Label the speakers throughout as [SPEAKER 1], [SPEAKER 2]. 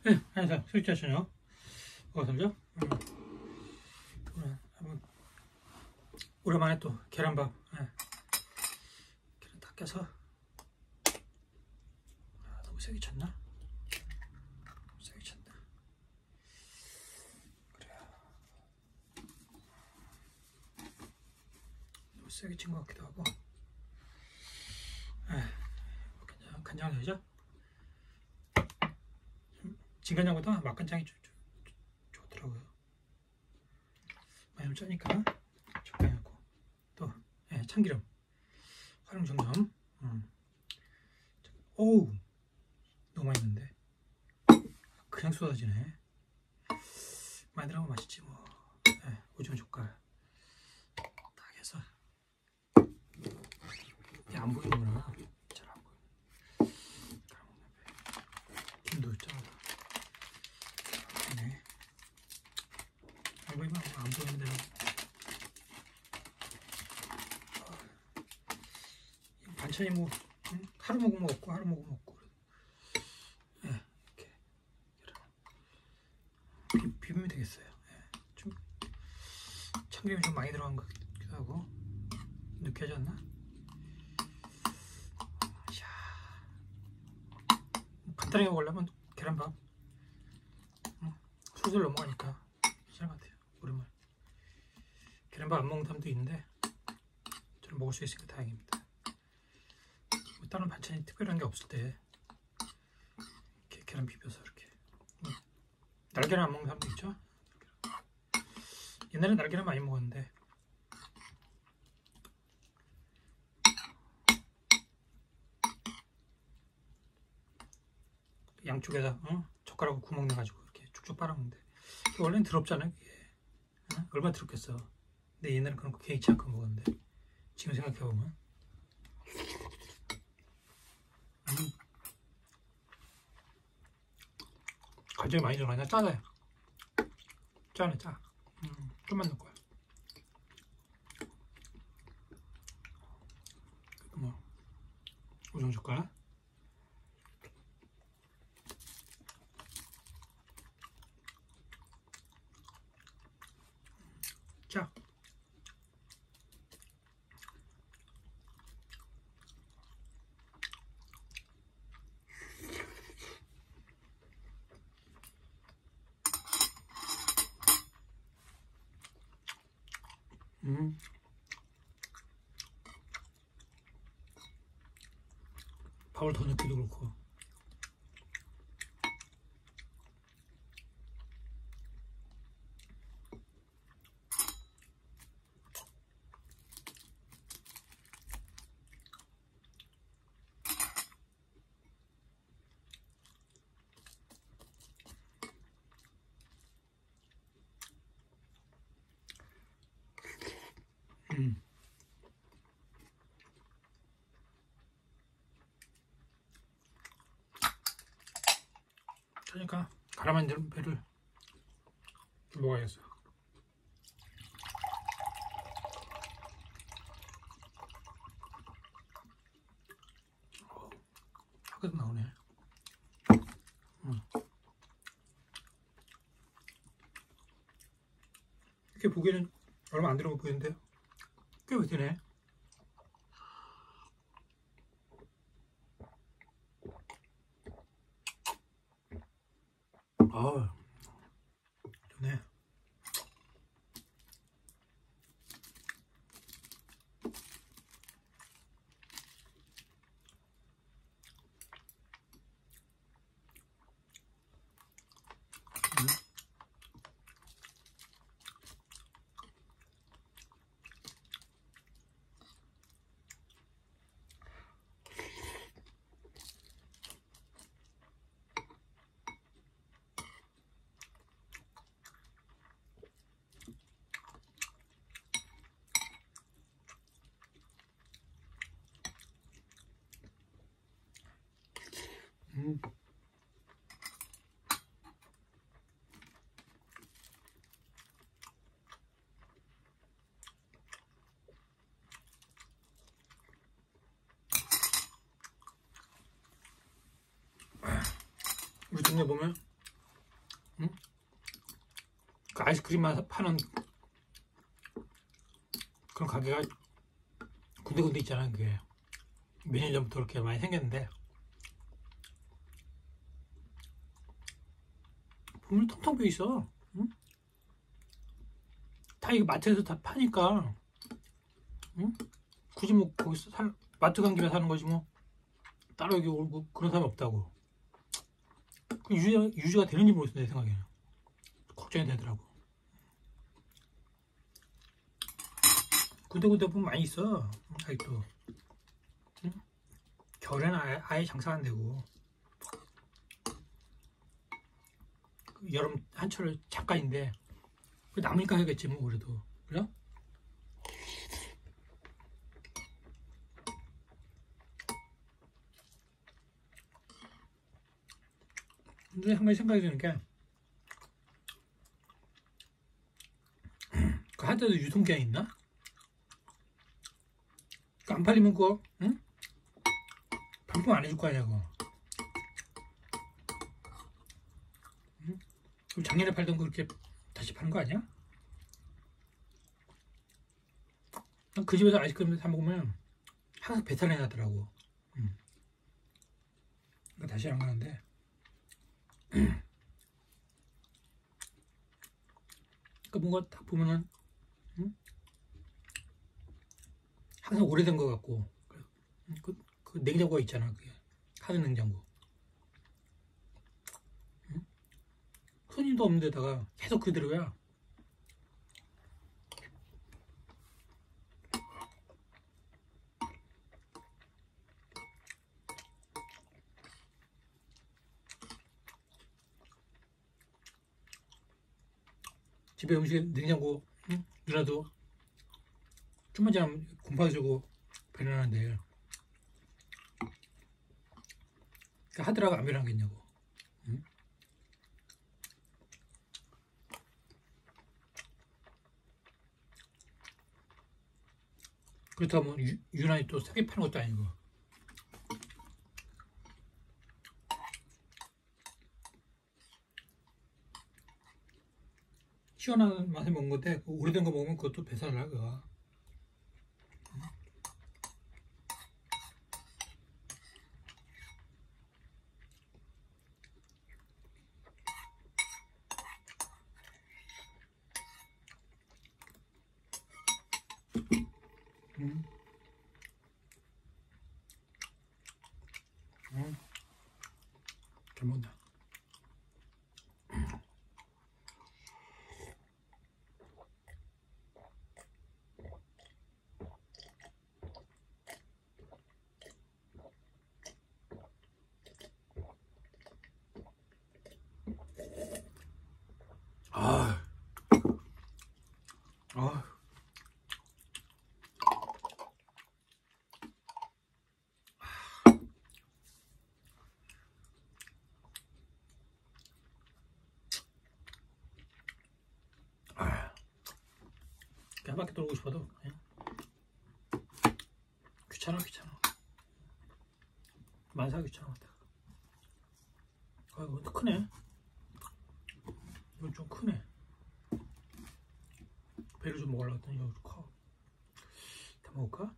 [SPEAKER 1] 네, 안녕하세요. 설치하시네요. 어서오죠. 오랜만에 또 계란밥. 네. 계란 다 깨서. 너무 세게 쳤나? 너무 세게 쳤나? 그래요. 너무 세게 친 것 같기도 하고. 간장을 넣죠? 진간장보다 맛간장이 좋더라고요. 많이 짜니까 적당히 넣고 또 참기름 활용 정점. 오우 너무 많이 넣는데 그냥 쏟아지네. 많이 들어가면 맛있지 뭐. 오징어 젓갈 딱 해서. 안 보이는구나. 잘 안 보여. 김도 짜다. 네. 안 보이면 안 보이는데. 반찬이 뭐 하루 먹으면 없고 하루 먹으면 없고. 이렇게 비비면 되겠어요. 좀 참기름이 좀 많이 들어간 것 같기도 하고. 느끼하지 않나? 간단하게 먹으려면 계란밥 술술 넘어가니까 괜찮은 것 같아요. 오랜만에 계란밥 안 먹는 사람도 있는데 저는 먹을 수 있으니까 다행입니다. 뭐 다른 반찬이 특별한 게 없을 때 이렇게 계란 비벼서 이렇게. 날계란 안 먹는 사람도 있죠. 옛날에 날계란 많이 먹었는데 양쪽에다 젓가락으로 구멍 내가지고 이렇게 쭉쭉 빨아먹는데 원래는 더럽잖아요. 이게 얼마나 더럽겠어. 근데 옛날엔 그런 거 개의치 않고 먹었는데 지금 생각해보면 간장이 많이 들어가냐? 짜네. 짜네 짜. 좀만 넣을 거야. 뭐 오징어 젓갈. 자. 밥을 더 넣기도 그렇고. 그러니까 가라만 배를 좀 먹어야겠어. 아까도 나오네. 이렇게 보기에는 얼마 안 들어가 보이는데요. 꽤 되네. 좋네. 우리 동네 보면 응? 그 아이스크림만 파는 그런 가게가 군데군데 있잖아. 그게 몇 년 전부터 그렇게 많이 생겼는데 보면 텅텅 비어 있어. 응? 다 이거 마트에서 다 파니까, 응? 굳이 뭐 거기서 마트 간 김에 사는 거지 뭐 따로 여기 오고 그런 사람 없다고. 그 유지가 되는지 모르겠어. 내 생각에는 걱정이 되더라고. 군데군데 보면 많이 있어 아직도. 응? 겨울에는 아예 장사 안 되고 여름 한철 잠깐인데 남으니까 하겠지 뭐. 그래도 그래? 근데 한 가지 생각이 드는 게 그 하드도 유통기한 있나? 그 안 팔리면 그거 응? 반품 안 해줄 거 아니야 그거. 응? 그럼 작년에 팔던 거 그렇게 다시 파는 거 아니야? 그 집에서 아이스크림 사 먹으면 항상 배탈이 나더라고. 응. 그러니까 다시 안 가는데 그 뭔가 딱 보면은 응? 항상 오래된 거 같고 그 냉장고가 있잖아. 그게 하드 냉장고. 응? 손님도 없는 데다가 계속 그대로야. 집에 음식 냉장고 응? 누나도 좀만 지나면 곰팡이 들고 변하는데 그 하드라가 안 변하겠냐고. 응? 그렇다고 뭐 유난히 또 싸게 파는 것도 아니고. 시원한 맛에 먹는 건데 오래된 거 먹으면 그것도 배살 나가. 음. 잘 먹는다. 아, 아, 아. 한 바퀴 돌고 싶어도 귀찮아. 만사 귀찮아. 아, 이거 크네. 이건 좀 크네. 배를 좀 먹으려고 했더니 이거 커. 다 먹을까?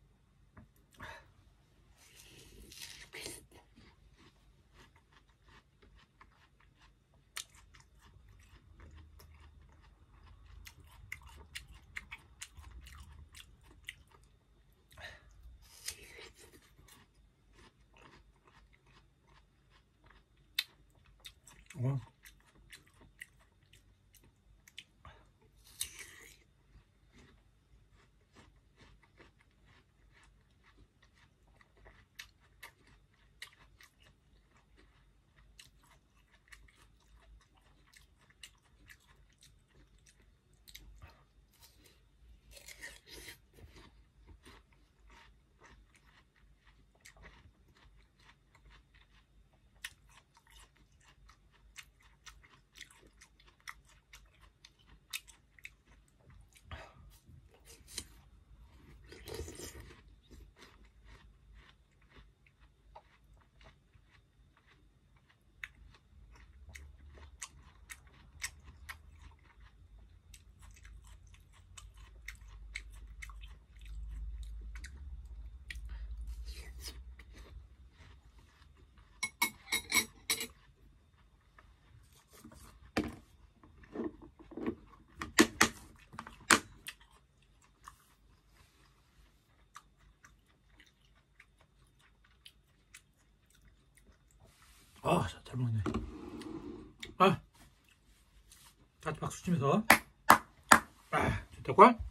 [SPEAKER 1] 어. 아, 잘 먹네. 아, 같이 박수 치면서. 아, 좋다고?